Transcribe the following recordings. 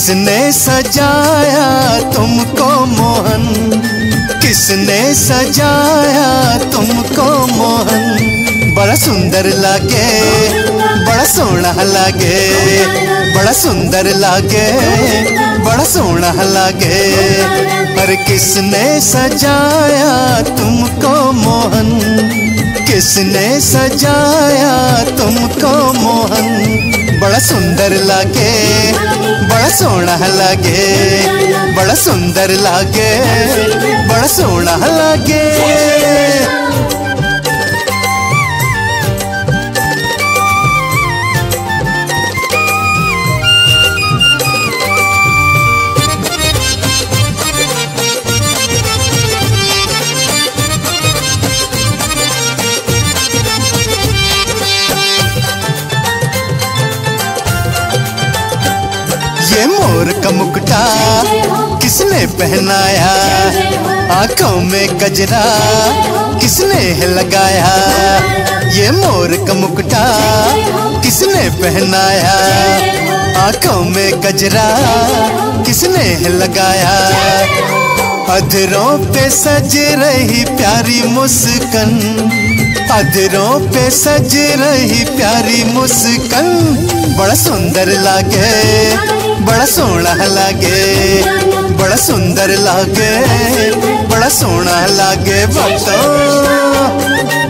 किसने सजाया तुमको मोहन, किसने सजाया तुमको मोहन। बड़ा सुंदर लागे, बड़ा सोहना लागे, बड़ा सुंदर लागे, बड़ा सोहना लागे। पर किसने सजाया तुमको मोहन, किसने सजाया तुमको मोहन। बड़ा सुंदर लागे, बड़ा सोहना लागे, बड़ा सुंदर लागे, बड़ा सोहना लागे। ये मोर का मुकुटा किसने पहनाया, आंखों में गजरा किसने लगाया। ये मोर का मुकुटा किसने पहनाया, आंखों में गजरा किसने लगाया। अधरों पे सज रही प्यारी मुस्कान, अधरों पे सज रही प्यारी मुस्कान। बड़ा सुंदर लागे, बड़ा सोहना लागे, बड़ा सुंदर लागे, बड़ा सोहना लागे भक्तों।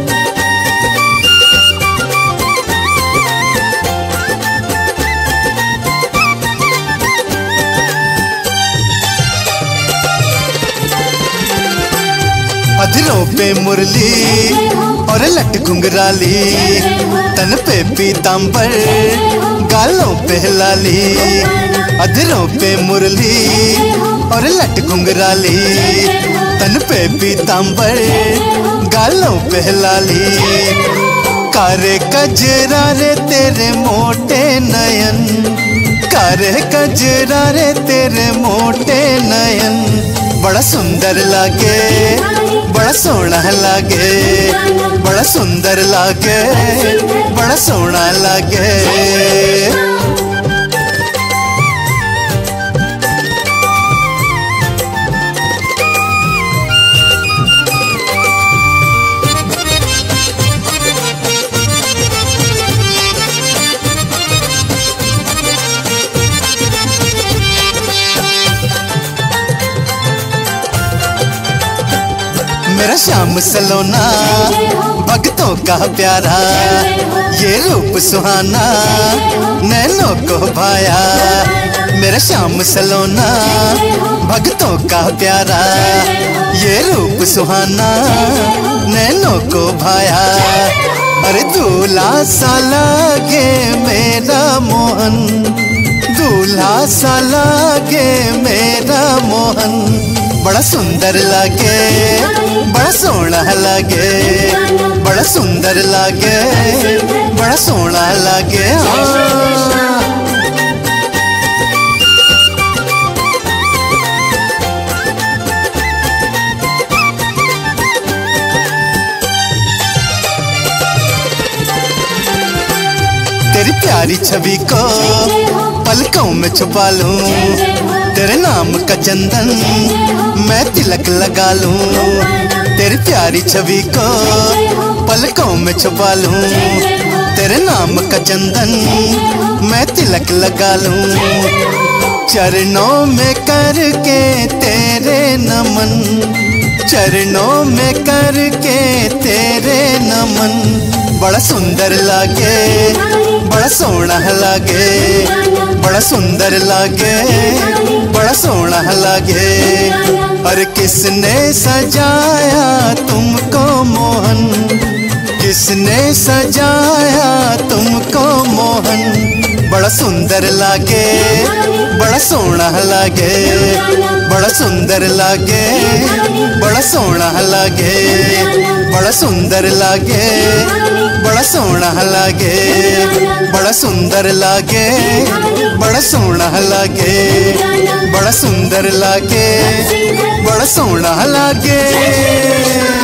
अधरों पे मुरली और लट घुंघराली, तन पे पीतांबर गालों पे लाली। अधरों पे मुरली और लट घुंघराली, तन पे पीतांबर गालों पे लाली। कारे कजरा रे तेरे मोटे नयन, कारे कजरा रे तेरे मोटे नयन। बड़ा सुंदर लागे, बड़ा सोहना लागे, बड़ा सुंदर लागे, बड़ा सोहना लागे। मेरा श्याम सलोना भक्तों का प्यारा, ये रूप सुहाना नैनों को भाया। मेरा श्याम सलोना भक्तों का प्यारा, ये रूप सुहाना नैनों को भाया। अरे दूल्हा सा लागे मेरा मोहन, दूल्हा सा लागे मेरा मोहन। बड़ा सुंदर लागे, बड़ा सोहना लागे, बड़ा सुंदर लागे, बड़ा सोहना लागे। तेरी प्यारी छवि को पलकों में छुपा लूं, तेरे नाम का चंदन मैं तिलक लगा लूं। तेरी प्यारी छवि को पलकों में छुपा लूं, तेरे नाम का चंदन मैं तिलक लगा लूं। चरणों में करके तेरे नमन, चरणों में करके तेरे नमन। बड़ा सुंदर लागे, बड़ा सोहना लागे, बड़ा सुंदर लागे, बड़ा सोहना लागे। और किसने सजाया तुमको मोहन, किसने सजाया तुमको मोहन। बड़ा सुंदर लागे, बड़ा सोहना लागे, बड़ा सुंदर लागे, बड़ा सोहना लागे, बड़ा सुंदर लागे, बड़ा सोहना लागे, बड़ा सुंदर लागे, बड़ा सोहना लागे, बड़ा सुंदर लागे, बड़ा सोहना लागे।